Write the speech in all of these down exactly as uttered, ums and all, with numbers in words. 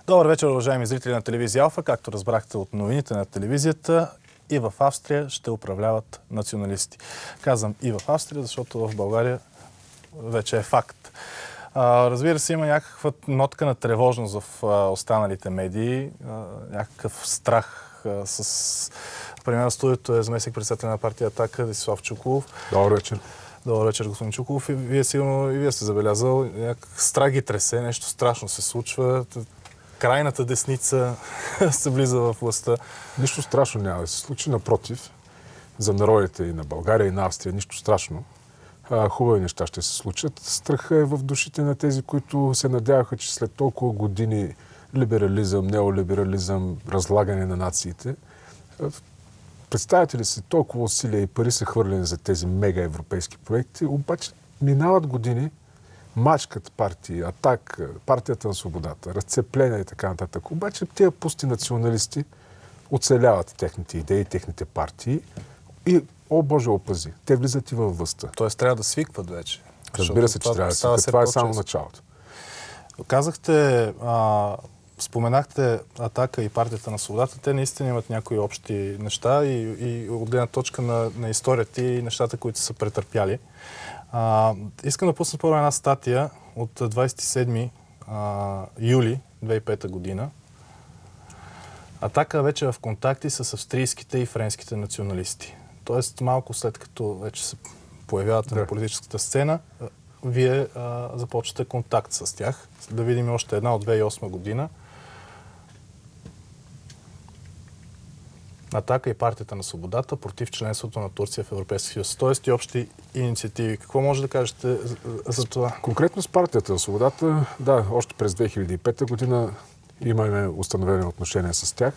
Добър вечер, уважаеми зрители на телевизия Алфа. Както разбрахте от новините на телевизията, и в Австрия ще управляват националисти. Казвам и в Австрия, защото в България вече е факт. А, разбира се, има някаква нотка на тревожност в а, останалите медии, а, някакъв страх а, с... Примерно студиото е заместник-председател на партия Атака Десислав Чуколов. Добър вечер. Добър вечер, господин Чуколов. И вие сигурно и вие сте забелязал, някакъв страх ги тресе, нещо страшно се случва. Крайната десница се влиза в властта. Нищо страшно няма да се случи. Напротив, за народите и на България, и на Австрия нищо страшно. А, хубави неща ще се случат. Страха е в душите на тези, които се надяваха, че след толкова години либерализъм, неолиберализъм, разлагане на нациите, представете ли си, толкова усилия и пари са хвърлени за тези мега европейски проекти, обаче минават години, мачкат партии, Атак, партията на свободата, разцепления и така нататък. Обаче тези пусти националисти оцеляват техните идеи, техните партии и, о Боже, опази, те влизат и във властта. Тоест трябва да свикват вече. Разбира се, че трябва да свикват. Това е само началото. Казахте, а, споменахте Атака и партията на свободата. Те наистина имат някои общи неща и, и от гледна точка на, на историята и нещата, които са претърпяли. А, искам да пусна първо една статия от двадесет и седми юли две хиляди и пета година. Атака вече е в контакти с австрийските и френските националисти. Тоест малко след като вече се появявате да. на политическата сцена, вие а, започвате контакт с тях. Да видим още една от две хиляди и осма година. Атака и партията на свободата против членството на Турция в Европейския съюз. Тоест и общи инициативи. Какво може да кажете за, за това? Конкретно с партията на свободата, да, още през две хиляди и пета година имаме установени отношения с тях.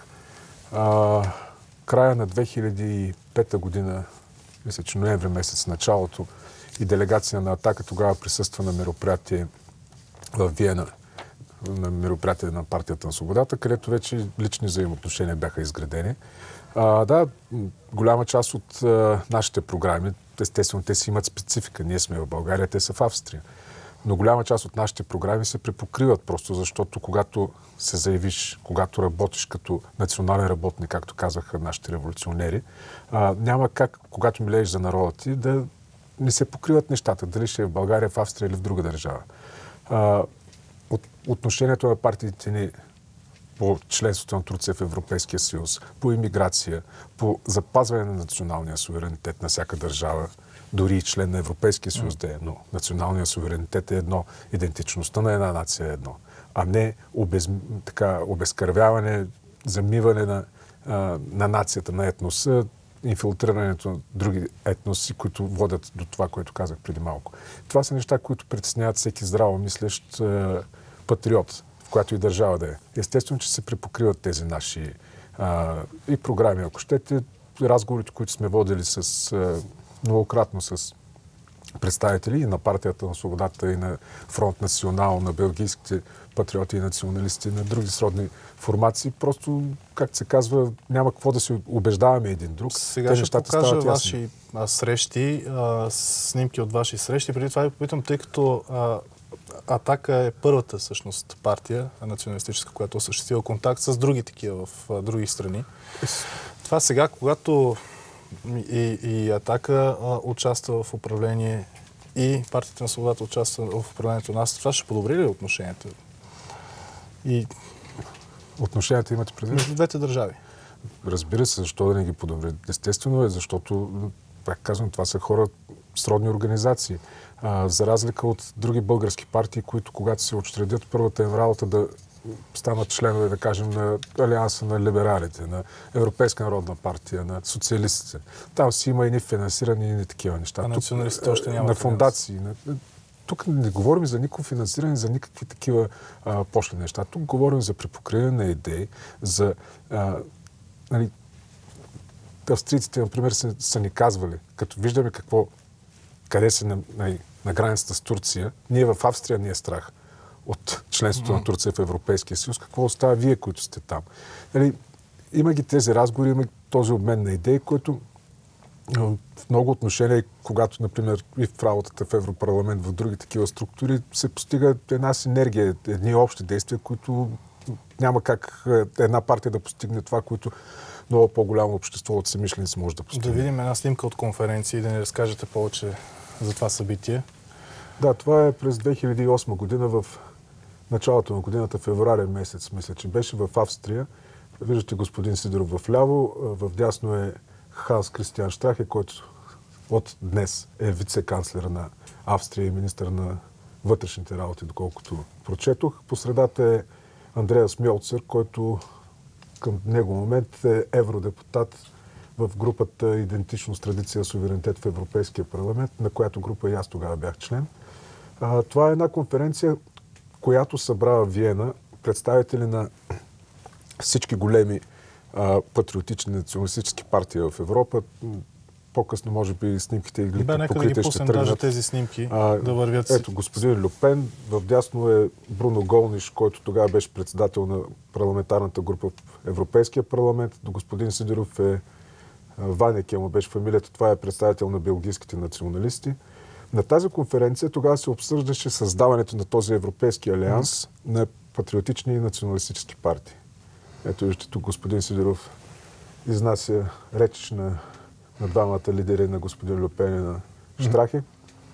А, края на две хиляди и пета година, мисля, че ноември месец, началото, и делегация на Атака тогава присъства на мероприятие в Виена, на мероприятие на партията на свободата, където вече лични взаимоотношения бяха изградени. А, да, голяма част от а, нашите програми, естествено, те си имат специфика. Ние сме в България, те са в Австрия. Но голяма част от нашите програми се препокриват, просто защото когато се заявиш, когато работиш като национален работник, както казваха нашите революционери, а, няма как, когато милееш за народа ти, да не се покриват нещата, дали ще е в България, в Австрия или в друга държава. А, от, отношението на партиите ни по членството на Турция в Европейския съюз, по имиграция, по запазване на националния суверенитет на всяка държава, дори и член на Европейския съюз да е едно. Националният суверенитет е едно, идентичността на една нация е едно, а не обез, така, обезкървяване, замиване на, а, на нацията, на етноса, инфилтрирането на други етноси, които водят до това, което казах преди малко. Това са неща, които притесняват всеки здраво мислещ е, патриот, в която и държава да е. Естествено, че се препокриват тези наши а, и програми, ако щете, разговорите, които сме водили с, а, многократно с представители и на партията на свободата, и на Фронт Национал, на белгийските патриоти и националисти, на други сродни формации. Просто, както се казва, няма какво да се убеждаваме един друг. Сега ще покажа ваши а, срещи, а, снимки от ваши срещи. Преди това ви попитам, тъй като а, Атака е първата всъщност партия националистическа, която осъществила контакт с други такива в а, други страни. Това сега, когато и, и Атака а, участва в управление и партията на свободата участва в управлението на нас, това ще подобри ли отношенията? И отношенията имате предвид? Между двете държави. Разбира се, защо да не ги подобри? Естествено е, защото, пак казвам, това са хора сродни организации. А, за разлика от други български партии, които когато се учредят, първата им работа да станат членове, да кажем, на Алианса на либералите, на Европейска народна партия, на социалистите. Там си има и ни финансирани, и ни такива неща. А националистите още няма на фондации. На, тук не говорим за никакво финансиране, за никакви такива а, пошли неща. Тук говорим за препокриване на идеи, за... А, нали, австрийците, например, са, са ни казвали, като виждаме какво, къде са на, на, на границата с Турция, ние в Австрия ни е страх от членството mm-hmm. на Турция в Европейския съюз. Какво остава вие, които сте там? Нали, има ги тези разговори, има този обмен на идеи, който в много отношения, когато, например, и в работата в Европарламент, в други такива структури, се постига една синергия, едни общи действия, които няма как една партия да постигне това, което много по-голямо общество от самишленици може да постигне. Да видим една снимка от конференция и да ни разкажете повече за това събитие. Да, това е през две хиляди и осма година, в началото на годината, февруари месец, мисля, че беше в Австрия. Виждате господин Сидеров в ляво, в дясно е Ханс Кристиан Штрахе, който от днес е вице-канцлер на Австрия и министър на вътрешните работи, доколкото прочетох. По средата е Андреас Мьолцер, който към него момент е евродепутат в групата Идентичност, традиция, суверенитет в Европейския парламент, на която група и аз тогава бях член. А, това е една конференция, която събра в Виена представители на всички големи а, патриотични националистически партии в Европа. По-късно, може би, снимките и глите покрите ще тръгнат. Даже тези снимки а, да вървят. Ето, господин Люпен, в дясно е Бруно Голниш, който тогава беше председател на парламентарната група в Европейския парламент. До господин Сидеров е Ванеке, му беше фамилията, това е представител на белгийските националисти. На тази конференция тогава се обсъждаше създаването на този Европейски алианс mm. на патриотични и националистически партии. Ето вижте, тук господин Сидеров изнася реч на, на двамата лидери, на господин Люпен и на Штрахе. Mm.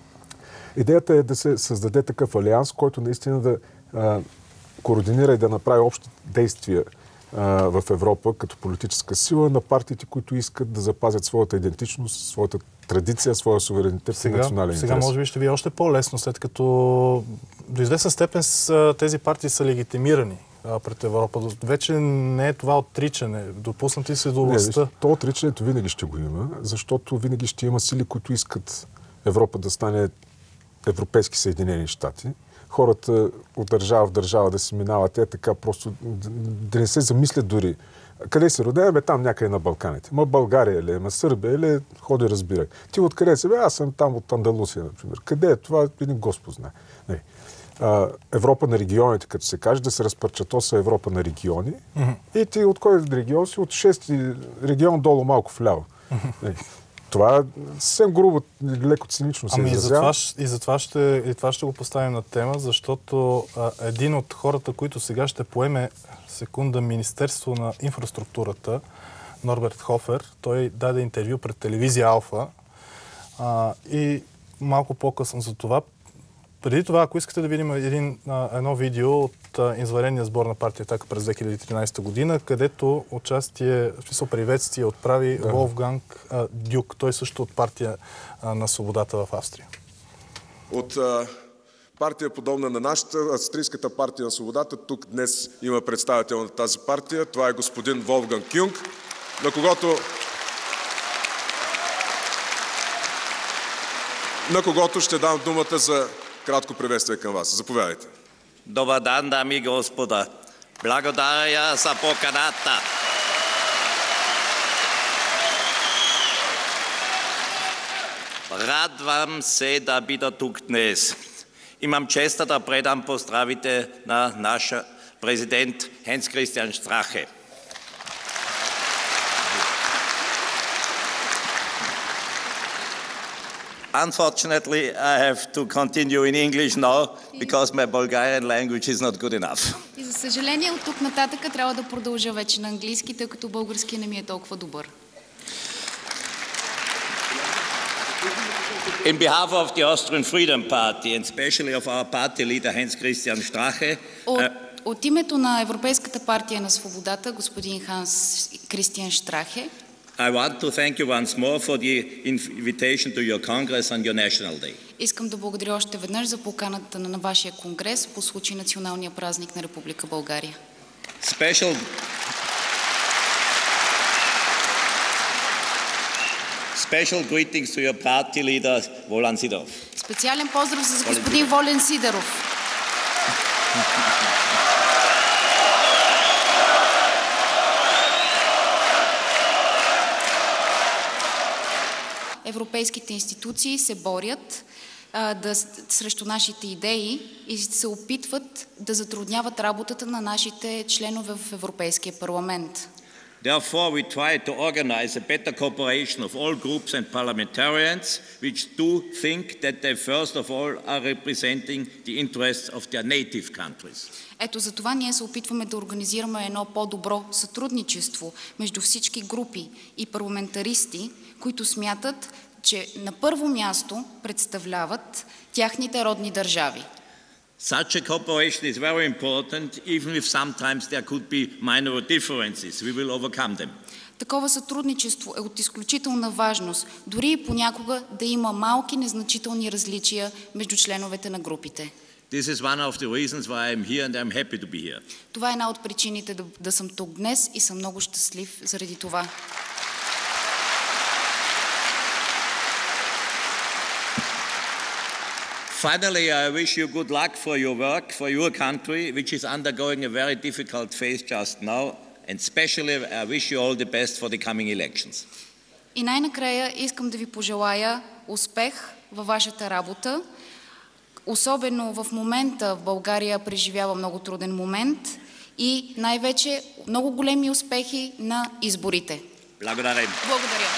Идеята е да се създаде такъв алианс, който наистина да а, координира и да направи общи действия а, в Европа като политическа сила на партиите, които искат да запазят своята идентичност, своята традиция, своя суверенитет и национален интерес. Сега може би ще ви е още по-лесно, след като до известна степен с, тези партии са легитимирани а, пред Европа. Вече не е това отричане. Допуснати се до властта. Не, то отричането винаги ще го има, защото винаги ще има сили, които искат Европа да стане Европейски Съединени щати. Хората от държава в държава да си минават, те така просто да не се замислят дори. Къде се родя? Бе, там някъде на Балканите. Ма България ли е? Ма Сърбия ли е? Ходи, разбирай. Ти откъде си? Бе, аз съм там от Андалусия, например. Къде е това? Един Господ знае. Не. А, Европа на регионите, като се каже, да се разпърчато са Европа на региони. Mm-hmm. И ти от кой регион си? От шести регион долу малко вляво. Mm-hmm. Това съвсем грубо, леко цинично се ами изразява. И затова ще, и това ще го поставим на тема, защото а, един от хората, които сега ще поеме секунда Министерство на инфраструктурата, Норберт Хофер, той даде интервю пред телевизия Алфа а, и малко по-късно за това. Преди това, ако искате да видим един, а, едно видео от а, извънредния сбор на партия Атака през две хиляди и тринадесета година, където участие, в смисъл приветствие отправи да. Волфганг а, Дюк. Той също от партия а, на свободата в Австрия. От а, партия подобна на нашата, австрийската партия на свободата, тук днес има представител на тази партия. Това е господин Волфганг Юнг, на когото... на когото ще дам думата за кратко приветствие към вас. Заповядайте. Добър ден, дами и господа. Благодаря за поканата. Радвам се да бъда тук днес. Имам честа да предам поздравите на нашия президент Ханс Кристиан Штрахе. Unfortunately, I have to continue in English now because my Bulgarian language is not good enough. И за съжаление, от тук нататък трябва да продължа вече на английски, тъй като български не ми е толкова добър. In behalf of the Austrian Freedom Party and especially of our party leader Heinz Christian Strache, от, uh, от името на Европейската партия на свободата, господин Ханс Кристиан Штрахе, I want to thank you once more for the invitation to your Congress on your National Day. Искам да благодаря още веднъж за поканата на вашия конгрес по случай националния празник на Република България. Special Special greetings to your party leader Волен Сидеров. Специален поздрав за господин Волен Сидеров. Европейските институции се борят а, да, срещу нашите идеи и се опитват да затрудняват работата на нашите членове в Европейския парламент. Therefore, we try to organize a better cooperation of all groups and parliamentarians which do think that they first of all are representing the interests of their native countries. Ето за това ние се опитваме да организираме едно по-добро сътрудничество между всички групи и парламентаристи, които смятат, че на първо място представляват тяхните родни държави. Such a cooperation is very important, even if sometimes there could be minor differences. We will overcome them. Такова сътрудничество е от изключителна важност, дори и понякога да има малки незначителни различия между членовете на групите. This is one of the reasons why I'm here and I'm happy to be here. Това е една от причините да, да съм тук днес и съм много щастлив заради това. Finally, I wish you good luck for your work, for your country, which is undergoing a very difficult phase just now, and especially I wish you all the best for the coming elections. И най-накрая искам да ви пожелая успех във вашата работа. Особено в момента в България преживява много труден момент и най-вече много големи успехи на изборите. Благодаря. Благодаря.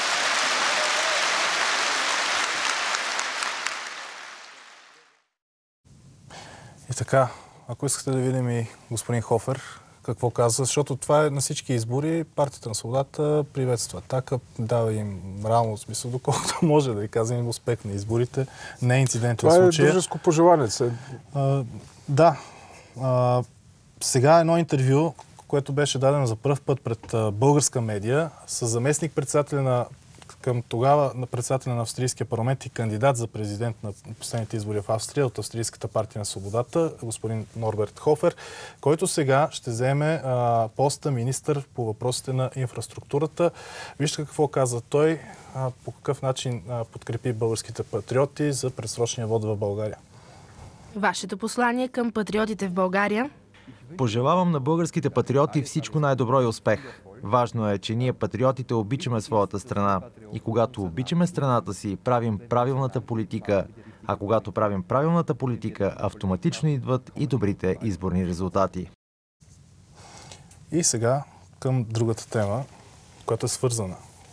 И така, ако искате да видим и господин Хофер какво казва, защото това е на всички избори, партията на свободата приветства. Така дава им реално смисъл, доколкото може да ви казвам им успех на изборите. Не е инцидент в случая. Това е дружеско пожелание. А, да. А, сега едно интервю, което беше дадено за пръв път пред а, българска медия с заместник председателя на към тогава на председателя на Австрийския парламент и кандидат за президент на последните избори в Австрия от Австрийската партия на свободата, господин Норберт Хофер, който сега ще вземе а, поста министър по въпросите на инфраструктурата. Вижте какво каза той, а, по какъв начин а, подкрепи българските патриоти за предсрочния вод в България. Вашето послание към патриотите в България? Пожелавам на българските патриоти всичко най-добро и успех. Важно е, че ние патриотите обичаме своята страна и когато обичаме страната си, правим правилната политика, а когато правим правилната политика, автоматично идват и добрите изборни резултати. И сега към другата тема, която е свързана.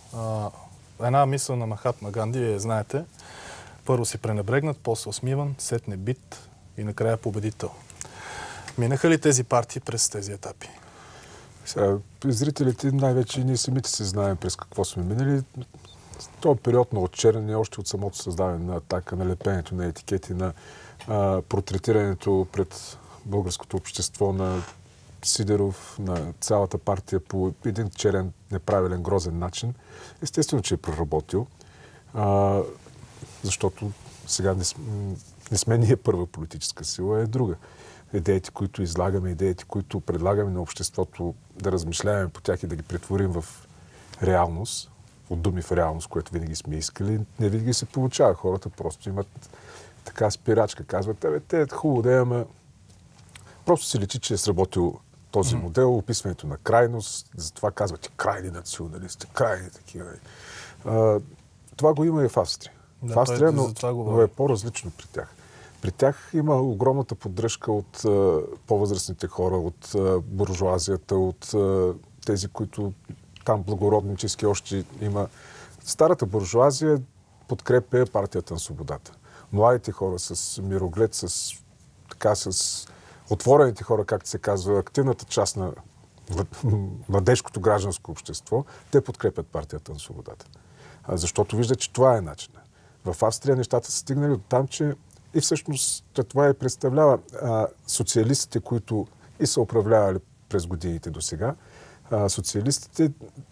Една мисъл на Махатма Ганди, вие знаете, първо си пренебрегнат, после усмиван, сетне бит и накрая победител. Минаха ли тези партии през тези етапи? Сега, зрителите най-вече ние самите се знаем през какво сме минали. Това период на отчерняне, още от самото създаване на Атака, на лепенето на етикети, на а, портретирането пред българското общество на Сидеров, на цялата партия по един черен, неправилен, грозен начин. Естествено, че е проработил, а, защото сега не, не сме ние първа политическа сила, е друга. Идеите, които излагаме, идеите, които предлагаме на обществото да размишляваме по тях и да ги претворим в реалност, от думи в реалност, което винаги сме искали, не винаги се получава. Хората просто имат така спирачка. Казват, абе, те е хубаво да ама просто се личи, че е сработил този модел, описването на крайност, затова казвате крайни националисти, крайни такива. А, това го има и в Австрия. Да, в Австрия, но, но е по-различно при тях. При тях има огромната поддръжка от uh, по-възрастните хора, от uh, буржуазията, от uh, тези, които там благороднически още има. Старата буржуазия подкрепя партията на свободата. Младите хора с мироглед, с, така, с отворените хора, както се казва, активната част на младежкото гражданско общество, те подкрепят партията на свободата. А, защото виждат, че това е начинът. В Австрия нещата са стигнали от там, че и всъщност това е представлява а, социалистите, които и са управлявали през годините до сега. А, социалистите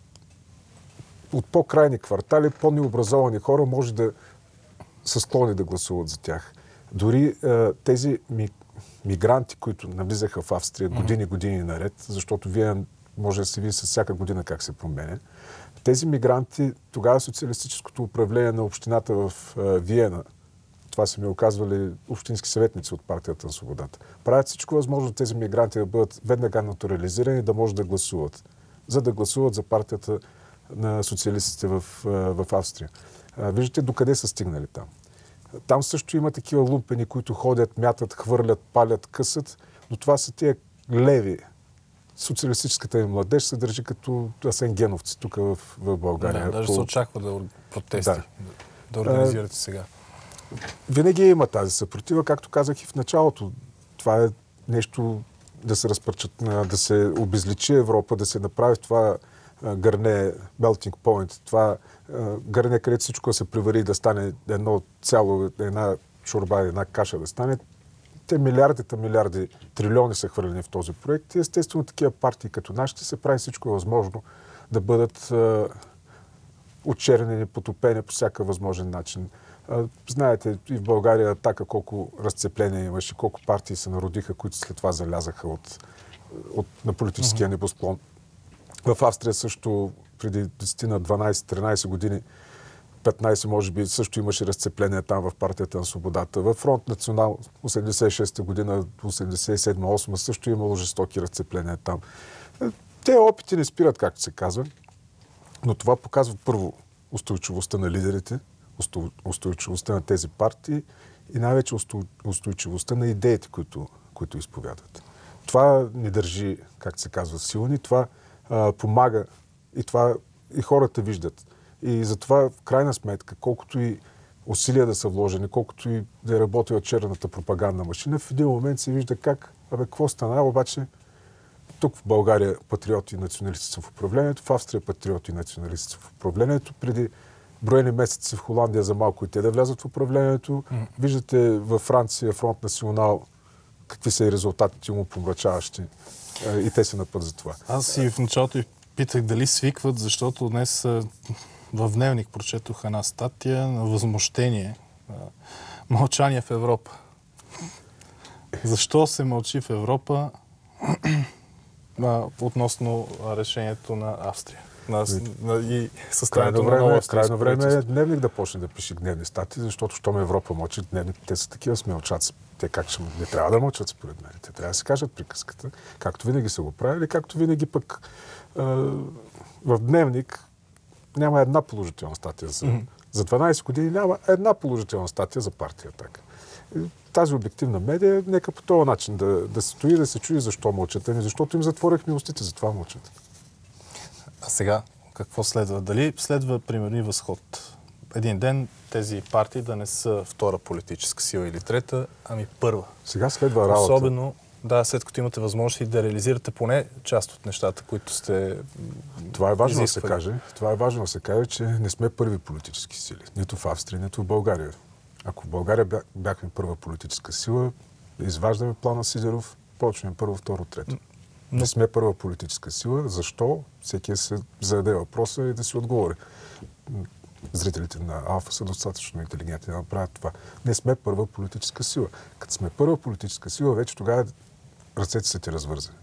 от по-крайни квартали, по-необразовани хора може да са склонни да гласуват за тях. Дори а, тези ми, мигранти, които навлизаха в Австрия години, години наред, защото вие може да се види с всяка година как се променя. Тези мигранти, тогава социалистическото управление на общината в а, Виена, това са ми оказвали общински съветници от партията на свободата, правят всичко възможно тези мигранти да бъдат веднага натурализирани и да може да гласуват, за да гласуват за партията на социалистите в, в Австрия. Виждате докъде са стигнали там. Там също има такива лумпени, които ходят, мятат, хвърлят, палят, късат, но това са тия леви социалистическата им младеж се държи като асенгеновци тук в, в България. Да, даже по... се очаква да протести, да, да, да организирате сега. Винаги има тази съпротива, както казах и в началото. Това е нещо да се разпърчат, да се обезличи Европа, да се направи това гърне, melting point, това гърне, където всичко да се превари и да стане едно цяло, една шорба, една каша да стане. Те милиардите, милиарди, трилиони са хвърлени в този проект и естествено такива партии като нашите се прави всичко възможно да бъдат е, очернени, потопени по всяка възможен начин. Е, знаете и в България Атака колко разцепления имаше, колко партии се народиха, които след това залязаха от, от, на политическия небосклон. В Австрия също преди десет на дванайсет-тринайсет години, петнайсет може би, също имаше разцепление там в партията на свободата. Във Фронт Национал осемдесет и шеста година, осемдесет и седма осма също имало жестоки разцепления там. Те опити не спират, както се казва, но това показва първо устойчивостта на лидерите, устойчивостта на тези партии и най-вече устойчивостта на идеите, които, които изповядват. Това ни държи, както се казва, силни, това а, помага и това и хората виждат. И затова, в крайна сметка, колкото и усилия да са вложени, колкото и да е работила черната пропагандна машина, в един момент се вижда как, абе, какво стана, обаче тук в България патриоти и националисти са в управлението, в Австрия патриоти и националисти са в управлението, преди броени месеци в Холандия за малко и те да влязат в управлението. Mm. Виждате във Франция, Фронт Национал, какви са и резултатите му помрачаващи. И те са на път за това. Аз и в началото питах дали свикват, защото днес в Дневник прочетох една статия на възмущение. Мълчание в Европа. Защо се мълчи в Европа относно решението на Австрия? На, на, и състоянието на нова австрийско крайно време е Дневник да почне да пише гневни статии, защото щом Европа мълчи, Дневник, те са такива смелчаци. Те как ще не трябва да мълчат според мен. Те трябва да се кажат приказката, както винаги са го правили, както винаги пък е, в Дневник няма една положителна статия. За, mm-hmm. за дванайсет години няма една положителна статия за партия Атака. Тази обективна медия, нека по този начин да, да се стои, да се чуи защо мълчат. Ами защото им затворихме устите, затова мълчат. А сега какво следва? Дали следва, примерно, и възход? Един ден тези партии да не са втора политическа сила или трета, ами първа. Сега следва работа. Особено, да, след като имате възможност да реализирате поне част от нещата, които сте Това е важно изисквали. да се каже. Това е важно да се каже, че не сме първи политически сили. Нито в Австрия, нито в България. Ако в България бяхме първа политическа сила, изваждаме плана Сидеров, почваме първо, второ, трето. Но... Не сме първа политическа сила. Защо? Всеки се зададе въпроса и да си отговори. Зрителите на Алфа са достатъчно интелигентни да направят това. Не сме първа политическа сила. Като сме първа политическа сила, вече тогава ръцете са ти развързани.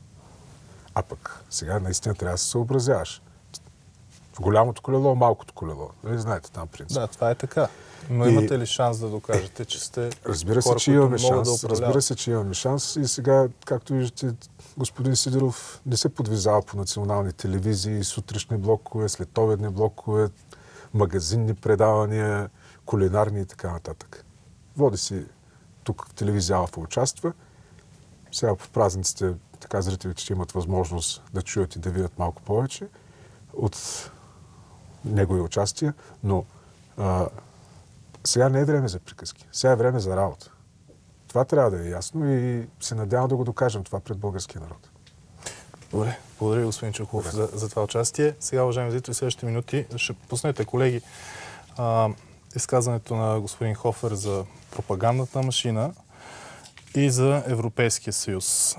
А пък сега наистина трябва да се съобразяваш. Голямото колело, малкото колело. Нали знаете там принцип? Да, това е така. Но и... имате ли шанс да докажете, че сте разбира се, хора, че имаме шанс. Да разбира се, че имаме шанс. И сега, както виждате, господин Сидеров не се подвизава по национални телевизии, сутрешни блокове, следобедни блокове, магазинни предавания, кулинарни и така нататък. Води си тук в телевизия Алфа участва. Сега по празниците така зрителите ще имат възможност да чуят и да видят малко повече от негови участия, но а, сега не е време за приказки. Сега е време за работа. Това трябва да е ясно и се надявам да го докажем това пред българския народ. Добре, благодаря господин Чуколов за, за това участие. Сега, уважаеми зрители, в следващите минути ще пуснете, колеги, а, изказването на господин Хофер за пропагандната машина и за Европейския съюз.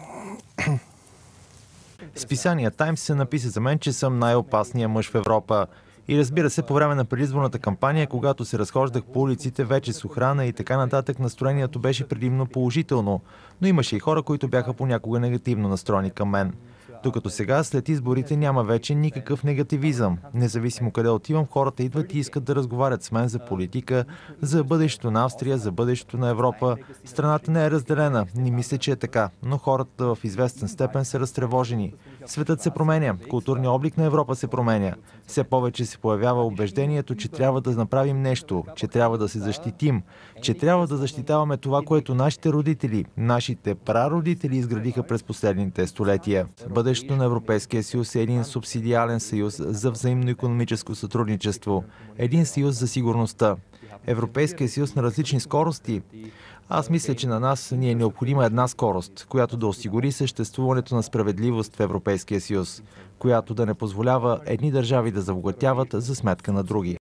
Списание Таймс се написа за мен, че съм най-опасният мъж в Европа. И разбира се, по време на предизборната кампания, когато се разхождах по улиците вече с охрана и така нататък, настроението беше предимно положително, но имаше и хора, които бяха понякога негативно настроени към мен. Докато сега, след изборите, няма вече никакъв негативизъм. Независимо къде отивам, хората идват и искат да разговарят с мен за политика, за бъдещето на Австрия, за бъдещето на Европа. Страната не е разделена. Не мисля, че е така. Но хората в известен степен са разтревожени. Светът се променя. Културният облик на Европа се променя. Все повече се появява убеждението, че трябва да направим нещо, че трябва да се защитим, че трябва да защитаваме това, което нашите родители, нашите прародители изградиха през последните столетия. Бъдещето на Европейския съюз е един субсидиален съюз за взаимно икономическо сътрудничество, един съюз за сигурността. Европейския съюз на различни скорости. Аз мисля, че на нас ни е необходима една скорост, която да осигури съществуването на справедливост в Европейския съюз, която да не позволява едни държави да забогатяват за сметка на други.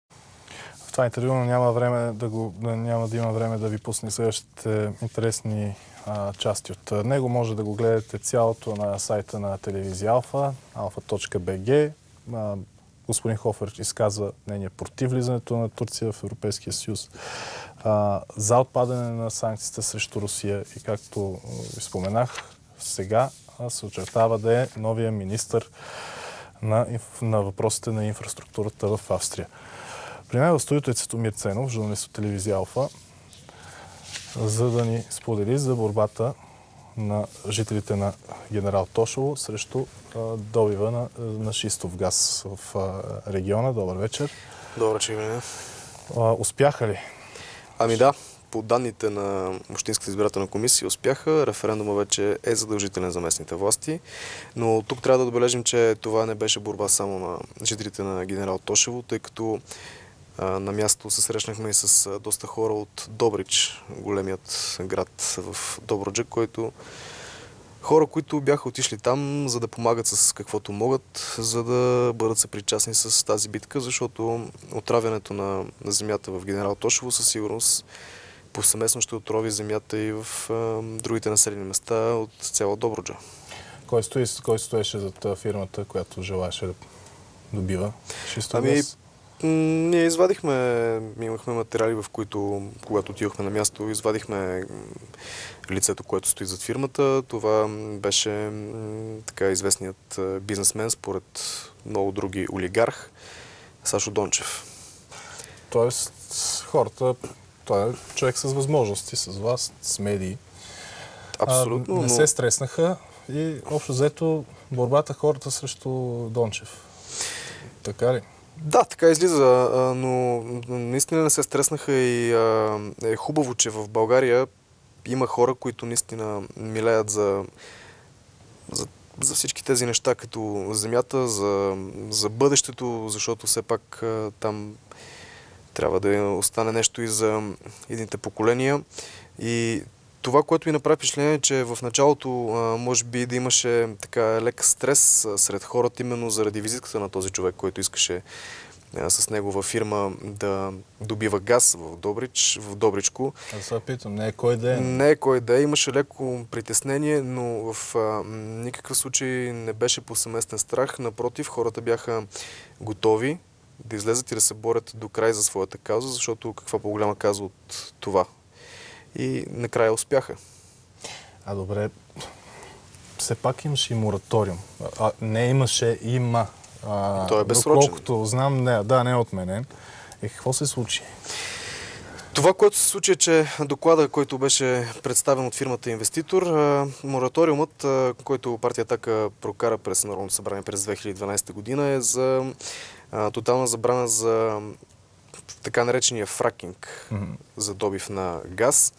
В това интервю няма, време да го, няма да има време да ви пусне следващите интересни а, части от него. Може да го гледате цялото на сайта на телевизия Алфа, алфа точка би джи. Господин Хофер изказва мнение против влизането на Турция в Европейския съюз, а, за отпадане на санкциите срещу Русия и, както ви споменах, сега се очертава да е новия министър на, на въпросите на инфраструктурата в Австрия. При мен в студиото е Цветомир Ценов, журналист от телевизия Алфа, за да ни сподели за борбата на жителите на Генерал Тошево срещу а, добива на, на шистов газ в а, региона. Добър вечер. Добър вечер. Успяха ли? Ами да, по данните на Общинската избирателна комисия успяха. Референдума вече е задължителен за местните власти. Но тук трябва да отбележим, че това не беше борба само на жителите на Генерал Тошево, тъй като на място се срещнахме и с доста хора от Добрич, големият град в Добруджа, който хора, които бяха отишли там, за да помагат с каквото могат, за да бъдат съпричастни с тази битка, защото отравянето на, на земята в Генерал Тошево със сигурност повсеместно ще отрови земята и в а, другите населени места от цяла Добруджа. Кой, стои, кой стоеше зад фирмата, която желаеше да добива шистов ами, газ? Ние извадихме, имахме материали, в които, когато отидохме на място, извадихме лицето, което стои зад фирмата. Това беше така известният бизнесмен, според много други олигарх, Сашо Дончев. Тоест, хората, той е човек с възможности, с власт, с медии. Абсолютно. А, не но... се стреснаха и общо взето борбата хората срещу Дончев. Така ли? Да, така излиза, но наистина не се стреснаха и е хубаво, че в България има хора, които наистина милеят за, за, за всички тези неща, като земята, за, за бъдещето, защото все пак там трябва да остане нещо и за едните поколения. И това, което ми направи впечатление, е, че в началото може би да имаше така лек стрес сред хората, именно заради визитката на този човек, който искаше с негова фирма да добива газ в Добрич, в Добричко. Аз се питам, не е кой да е. Не е кой да е. Имаше леко притеснение, но в а, никакъв случай не беше повсеместен страх. Напротив, хората бяха готови да излезат и да се борят до край за своята кауза, защото каква по-голяма кауза от това. И накрая успяха. А добре, все пак имаше и мораториум. А, не имаше, има. А, Той е безсрочен. Доколкото знам, не, да, не е отменен. И какво се случи? Това, което се случи, е, че доклада, който беше представен от фирмата Инвеститор, мораториумът, който партия Атака прокара през Народното събрание през две хиляди и дванадесета година, е за а, тотална забрана за така наречения фракинг, mm-hmm. за добив на газ.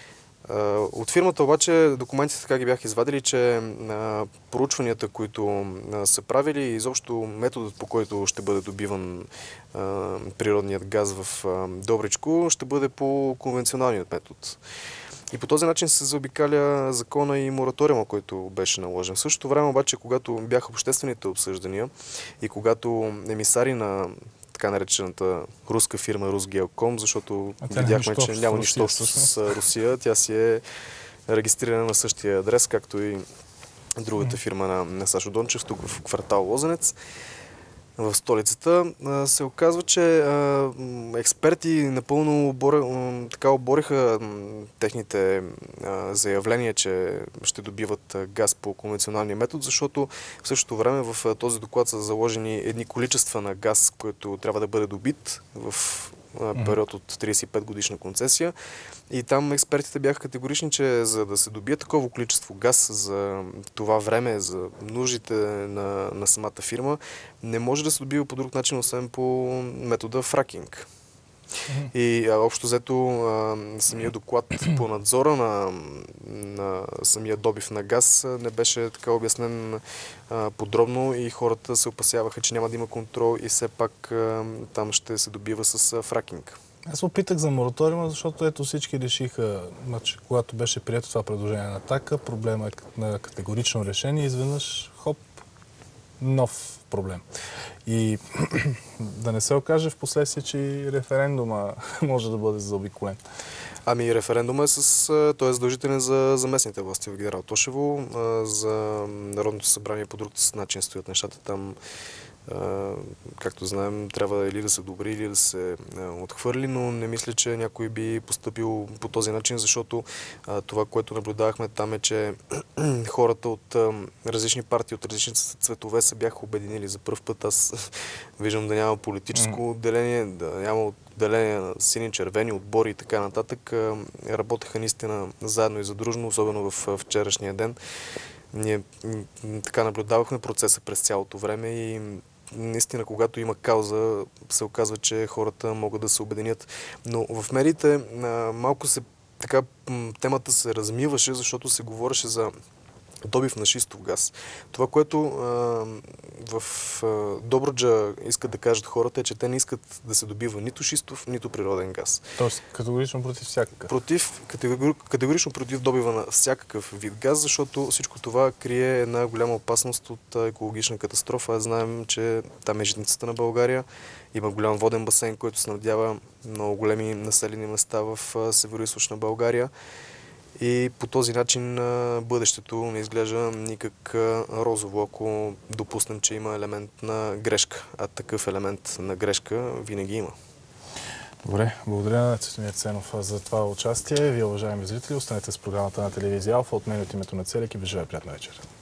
От фирмата обаче документите така ги бяха извадили, че а, проучванията, които а, са правили, и изобщо методът, по който ще бъде добиван а, природният газ в а, Добричко, ще бъде по конвенционалният метод. И по този начин се заобикаля закона и мораториума, който беше наложен. В същото време обаче, когато бяха обществените обсъждания и когато емисари на така наречената руска фирма Русгелком, защото видяхме, че няма нищо общо с Русия. Тя си е регистрирана на същия адрес, както и другата фирма на, на Сашо Дончев, тук в квартал Лозенец. в столицата. Се оказва, че експерти напълно обор... така обориха техните заявления, че ще добиват газ по конвенционалния метод, защото в същото време в този доклад са заложени едни количества на газ, който трябва да бъде добит в период от тридесет и пет годишна концесия. И там експертите бяха категорични, че за да се добие такова количество газ за това време, за нуждите на, на самата фирма, не може да се добива по друг начин, освен по метода фракинг. Mm-hmm. И а, общо взето а, самия доклад по надзора на, на самия добив на газ не беше така обяснен а, подробно и хората се опасяваха, че няма да има контрол и все пак а, там ще се добива с а, фракинг. Аз опитах за мораториума, защото ето всички решиха, значи, когато беше прието това предложение на АТАКА, проблема е на категорично решение, изведнъж хоп, нов проблем. И да не се окаже в последствие, че референдума може да бъде заобиколен. Ами референдума е с, той е задължителен за, за местните власти в Генерал Тошево, за Народното събрание по друг начин стоят нещата там. Както знаем, трябва или да се одобри, или да се отхвърли, но не мисля, че някой би постъпил по този начин, защото това, което наблюдавахме там е, че хората от различни партии, от различни цветове се бяха обединили. За пръв път аз виждам да няма политическо отделение, да няма отделение на сини, червени, отбори и така нататък. Работеха наистина заедно и задружно, особено в вчерашния ден. Ние така наблюдавахме процеса през цялото време и наистина, когато има кауза, се оказва, че хората могат да се обединят. Но в медиите малко се така темата се размиваше, защото се говореше за добив на шистов газ. Това, което а, в а, Добруджа искат да кажат хората е, че те не искат да се добива нито шистов, нито природен газ. Тоест категорично против всякакъв? Против, категори, категорично против добива на всякакъв вид газ, защото всичко това крие една голяма опасност от екологична катастрофа. Знаем, че там е житницата на България. Има голям воден басейн, който снабдява много големи населени места в североизточна България. И по този начин бъдещето не изглежда никак розово, ако допуснем, че има елемент на грешка. А такъв елемент на грешка винаги има. Добре, благодаря на Цветомир Ценов за това участие. Вие, уважаеми зрители, останете с програмата на телевизия Алфа. От мен от името на целия екип ви желая приятна вечер.